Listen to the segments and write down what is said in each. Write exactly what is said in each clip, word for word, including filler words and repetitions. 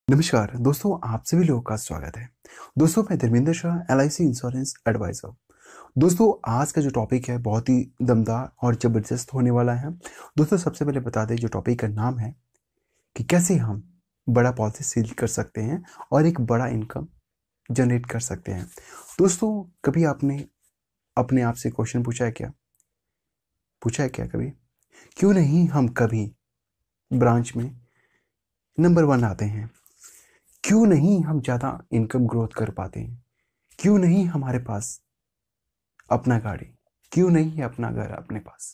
नमस्कार दोस्तों, आप सभी लोगों का स्वागत है। दोस्तों, मैं Dharmendra Shah, L I C insurance advisor. दोस्तों, आज का जो टॉपिक है बहुत ही दमदार और ज़बरदस्त होने वाला है। दोस्तों, सबसे पहले बता दें, जो टॉपिक का नाम है कि कैसे हम बड़ा पॉलिसी सेल कर सकते हैं और एक बड़ा इनकम जनरेट कर सकते हैं। दोस्तों, कभी आपने अपने आप से क्वेश्चन पूछा है क्या पूछा है क्या कभी क्यों नहीं हम कभी ब्रांच में नंबर वन आते हैं? क्यों नहीं हम ज़्यादा इनकम ग्रोथ कर पाते हैं? क्यों नहीं हमारे पास अपना गाड़ी? क्यों नहीं है अपना घर अपने पास?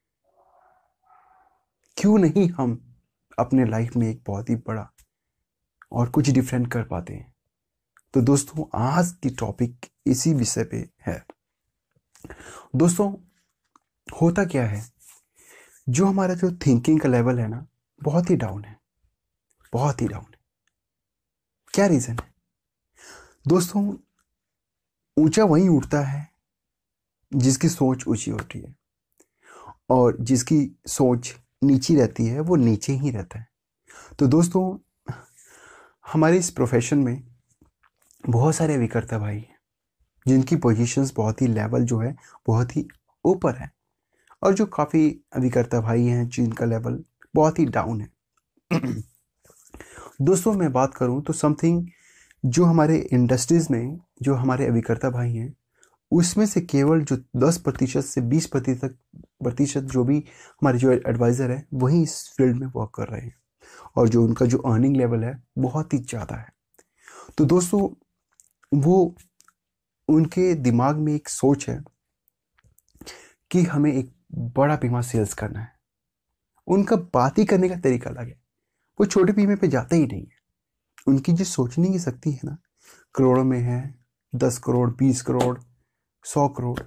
क्यों नहीं हम अपने लाइफ में एक बहुत ही बड़ा और कुछ डिफरेंट कर पाते हैं? तो दोस्तों, आज की टॉपिक इसी विषय पे है। दोस्तों, होता क्या है, जो हमारा जो थिंकिंग का लेवल है ना, बहुत ही डाउन है, बहुत ही डाउन है। क्या रीज़न है? दोस्तों, ऊंचा वहीं उठता है जिसकी सोच ऊंची होती है, और जिसकी सोच नीची रहती है वो नीचे ही रहता है। तो दोस्तों, हमारे इस प्रोफेशन में बहुत सारे विक्रेता भाई हैं जिनकी पोजीशंस बहुत ही लेवल जो है बहुत ही ऊपर है, और जो काफ़ी विक्रेता भाई हैं जिनका लेवल बहुत ही डाउन है। दोस्तों, मैं बात करूं तो समथिंग जो हमारे इंडस्ट्रीज़ में जो हमारे विक्रेता भाई हैं, उसमें से केवल जो दस प्रतिशत से बीस प्रतिशत प्रतिशत जो भी हमारे जो एडवाइज़र है वही इस फील्ड में वर्क कर रहे हैं, और जो उनका जो अर्निंग लेवल है बहुत ही ज़्यादा है। तो दोस्तों, वो उनके दिमाग में एक सोच है कि हमें एक बड़ा बीमा सेल्स करना है। उनका बात ही करने का तरीका अलग है, वो छोटे बीमे पे जाते ही नहीं है। उनकी जो सोचने की शक्ति है ना, करोड़ों में है, दस करोड़, बीस करोड़, सौ करोड़।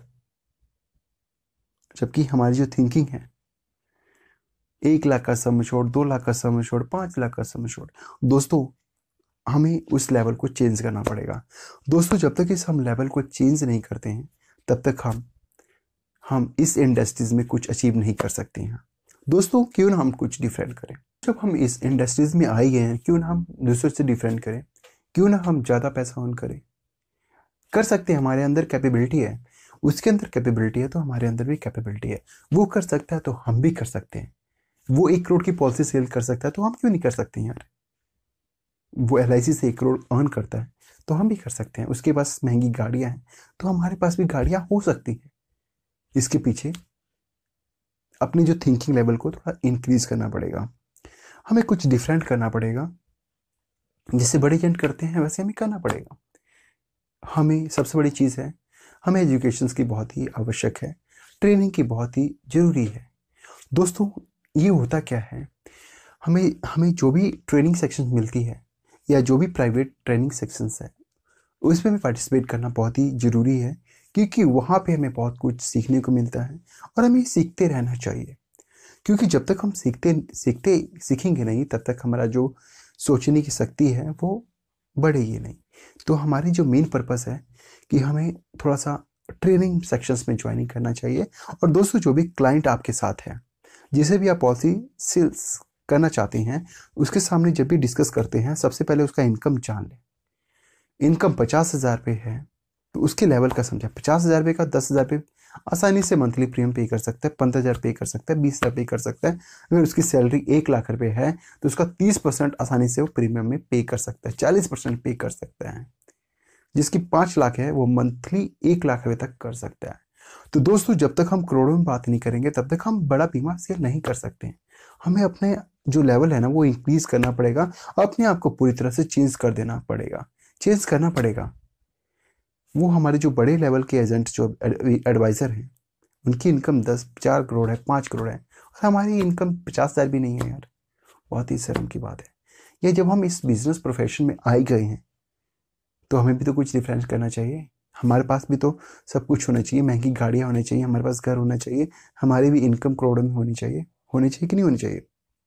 जबकि हमारी जो थिंकिंग है, एक लाख का सम छोड़, दो लाख का सम छोड़, पाँच लाख का सम छोड़। दोस्तों, हमें उस लेवल को चेंज करना पड़ेगा। दोस्तों, जब तक इस हम लेवल को चेंज नहीं करते हैं तब तक हम हम इस इंडस्ट्रीज में कुछ अचीव नहीं कर सकते हैं। दोस्तों, क्यों ना हम कुछ डिफरेंट करें। जब हम इस इंडस्ट्रीज में आ गए हैं, क्यों ना हम दूसरों से डिफरेंट करें, क्यों ना हम ज़्यादा पैसा अर्न करें। कर सकते हैं, हमारे अंदर कैपेबिलिटी है, उसके अंदर कैपेबिलिटी है तो हमारे अंदर भी कैपेबिलिटी है। वो कर सकता है तो हम भी कर सकते हैं। वो एक करोड़ की पॉलिसी सेल कर सकता है तो हम क्यों नहीं कर सकते हैं यार। वो एल आई सी से एक करोड़ अर्न करता है तो हम भी कर सकते हैं। उसके पास महंगी गाड़ियां हैं तो हमारे पास भी गाड़ियां हो सकती हैं। इसके पीछे अपनी जो थिंकिंग लेवल को थोड़ा इंक्रीज करना पड़ेगा, हमें कुछ डिफरेंट करना पड़ेगा। जैसे बड़े एजेंट करते हैं वैसे हमें करना पड़ेगा। हमें सबसे बड़ी चीज़ है, हमें एजुकेशन की बहुत ही आवश्यक है, ट्रेनिंग की बहुत ही ज़रूरी है। दोस्तों, ये होता क्या है, हमें हमें जो भी ट्रेनिंग सेक्शन मिलती है या जो भी प्राइवेट ट्रेनिंग सेक्शंस है उसमें हमें पार्टिसिपेट करना बहुत ही ज़रूरी है, क्योंकि वहाँ पे हमें बहुत कुछ सीखने को मिलता है और हमें सीखते रहना चाहिए। क्योंकि जब तक हम सीखते सीखते सीखेंगे नहीं तब तक हमारा जो सोचने की शक्ति है वो बढ़ेगी नहीं। तो हमारी जो मेन पर्पस है कि हमें थोड़ा सा ट्रेनिंग सेक्शंस में ज्वाइनिंग करना चाहिए। और दोस्तों, जो भी क्लाइंट आपके साथ है, जिसे भी आप पॉलिसी सेल्स करना चाहते हैं, उसके सामने जब भी डिस्कस करते हैं, सबसे पहले उसका इनकम जान लें। इनकम पचास हज़ार रुपये है तो उसके लेवल का समझा। पचास हज़ार रुपये का दस हज़ार रुपये आसानी से मंथली प्रीमियम पे कर सकता है, पंद्रह हज़ार पे कर सकता है, बीस हज़ार पे कर सकता है। अगर उसकी सैलरी एक लाख रुपए है तो उसका तीस परसेंट आसानी से वो प्रीमियम में पे कर सकता है, चालीस परसेंट पे कर सकता है। जिसकी पाँच लाख है वो मंथली एक लाख रुपये तक कर सकता है। तो दोस्तों, जब तक हम करोड़ों में बात नहीं करेंगे तब तक हम बड़ा बीमा सेल नहीं कर सकते हैं। हमें अपने जो लेवल है ना वो इंक्रीज करना पड़ेगा, अपने आप को पूरी तरह से चेंज कर देना पड़ेगा, चेंज करना पड़ेगा। वो हमारे जो बड़े लेवल के एजेंट जो एडवाइज़र हैं, उनकी इनकम दस चार करोड़ है, पाँच करोड़ है, और हमारी इनकम पचास हज़ार भी नहीं है यार। बहुत ही शर्म की बात है। ये जब हम इस बिजनेस प्रोफेशन में आ गए हैं तो हमें भी तो कुछ डिफरेंस करना चाहिए। हमारे पास भी तो सब कुछ होना चाहिए, महंगी गाड़ियाँ होनी चाहिए, हमारे पास घर होना चाहिए, हमारी भी इनकम करोड़ों में होनी चाहिए। होनी चाहिए कि नहीं होनी चाहिए?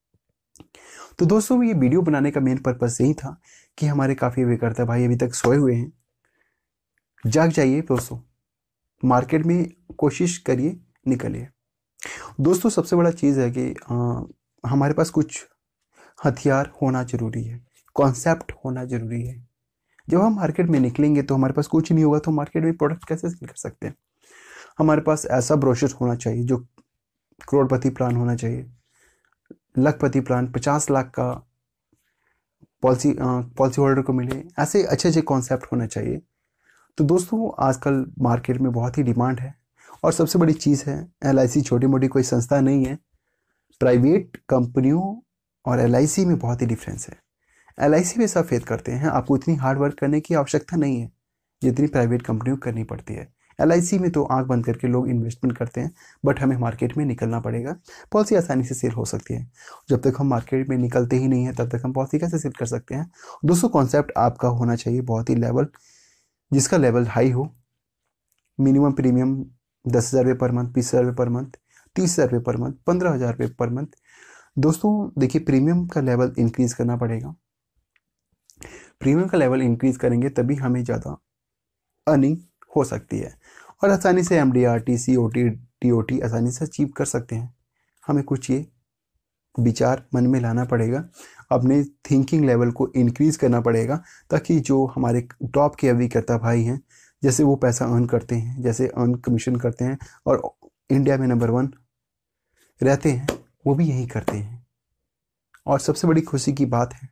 तो दोस्तों, ये वीडियो बनाने का मेन पर्पस यही था कि हमारे काफ़ी विक्रेता भाई अभी तक सोए हुए हैं। जाग जाइए दोस्तों, मार्केट में कोशिश करिए, निकलिए। दोस्तों, सबसे बड़ा चीज़ है कि आ, हमारे पास कुछ हथियार होना ज़रूरी है, कॉन्सेप्ट होना जरूरी है। जब हम मार्केट में निकलेंगे तो हमारे पास कुछ नहीं होगा तो मार्केट में प्रोडक्ट कैसे सेल कर सकते हैं। हमारे पास ऐसा ब्रोशर होना चाहिए जो करोड़पति प्लान होना चाहिए, लखपति प्लान, पचास लाख का पॉलिसी पॉलिसी होल्डर को मिले, ऐसे अच्छे अच्छे कॉन्सेप्ट होना चाहिए। तो दोस्तों आजकल मार्केट में बहुत ही डिमांड है। और सबसे बड़ी चीज़ है, एल आई सी छोटी मोटी कोई संस्था नहीं है। प्राइवेट कंपनियों और एल आई सी में बहुत ही डिफरेंस है। एल आई सी में सब फेथ करते हैं, आपको इतनी हार्ड वर्क करने की आवश्यकता नहीं है जितनी प्राइवेट कंपनियों को करनी पड़ती है। एल आई सी में तो आंख बंद करके लोग इन्वेस्टमेंट करते हैं, बट हमें मार्केट में निकलना पड़ेगा। पॉलिसी आसानी से सेल हो सकती है। जब तक हम मार्केट में निकलते ही नहीं है तब तक हम पॉलिसी कैसे सेल कर सकते हैं। दोस्तों कॉन्सेप्ट आपका होना चाहिए बहुत ही लेवल, जिसका लेवल हाई हो। मिनिमम प्रीमियम दस हज़ार रुपये पर मंथ, बीस हज़ार रुपये पर मंथ, तीस हज़ार रुपये पर मंथ, पंद्रह हज़ार रुपये पर मंथ। दोस्तों देखिए, प्रीमियम का लेवल इंक्रीज करना पड़ेगा। प्रीमियम का लेवल इंक्रीज करेंगे तभी हमें ज़्यादा अर्निंग हो सकती है और आसानी से M D R T, C O T, T O T आसानी से अचीव कर सकते हैं। हमें कुछ ये विचार मन में लाना पड़ेगा, अपने थिंकिंग लेवल को इंक्रीज करना पड़ेगा, ताकि जो हमारे टॉप के अभिकर्ता भाई हैं, जैसे वो पैसा अर्न करते हैं, जैसे अर्न कमीशन करते हैं और इंडिया में नंबर वन रहते हैं, वो भी यही करते हैं। और सबसे बड़ी खुशी की बात है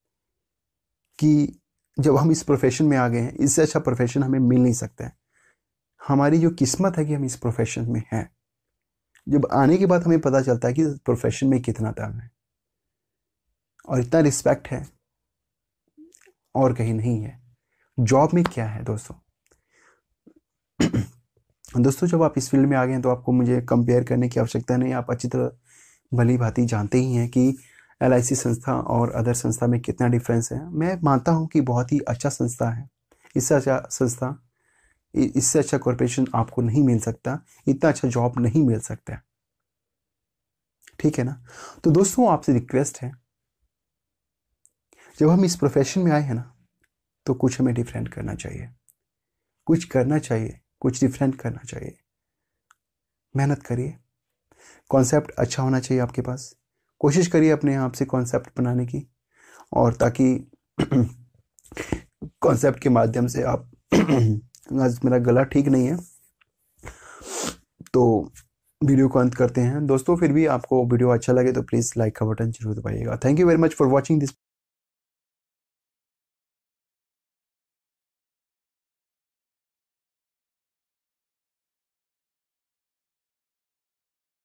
कि जब हम इस प्रोफेशन में आ गए हैं, इससे अच्छा प्रोफेशन हमें मिल नहीं सकता है। हमारी जो किस्मत है कि हम इस प्रोफेशन में हैं, जब आने के बाद हमें पता चलता है कि इस प्रोफेशन में कितना दम है और इतना रिस्पेक्ट है और कहीं नहीं है। जॉब में क्या है दोस्तों दोस्तों जब आप इस फील्ड में आ गए हैं तो आपको मुझे कंपेयर करने की आवश्यकता नहीं। आप अच्छी तरह भली भांति जानते ही हैं कि एल आई सी संस्था और अदर संस्था में कितना डिफरेंस है। मैं मानता हूं कि बहुत ही अच्छा संस्था है। इससे अच्छा संस्था, इससे अच्छा कॉर्पोरेशन आपको नहीं मिल सकता, इतना अच्छा जॉब नहीं मिल सकता, ठीक है ना। तो दोस्तों आपसे रिक्वेस्ट है, जब हम इस प्रोफेशन में आए हैं ना, तो कुछ हमें डिफरेंट करना चाहिए, कुछ करना चाहिए, कुछ डिफरेंट करना चाहिए। मेहनत करिए, कॉन्सेप्ट अच्छा होना चाहिए आपके पास। कोशिश करिए अपने आप से कॉन्सेप्ट बनाने की, और ताकि कॉन्सेप्ट के माध्यम से आप आज मेरा गला ठीक नहीं है तो वीडियो को अंत करते हैं। दोस्तों फिर भी आपको वीडियो अच्छा लगे तो प्लीज़ लाइक का बटन जरूर दबाइएगा। Thank you very much for watching this.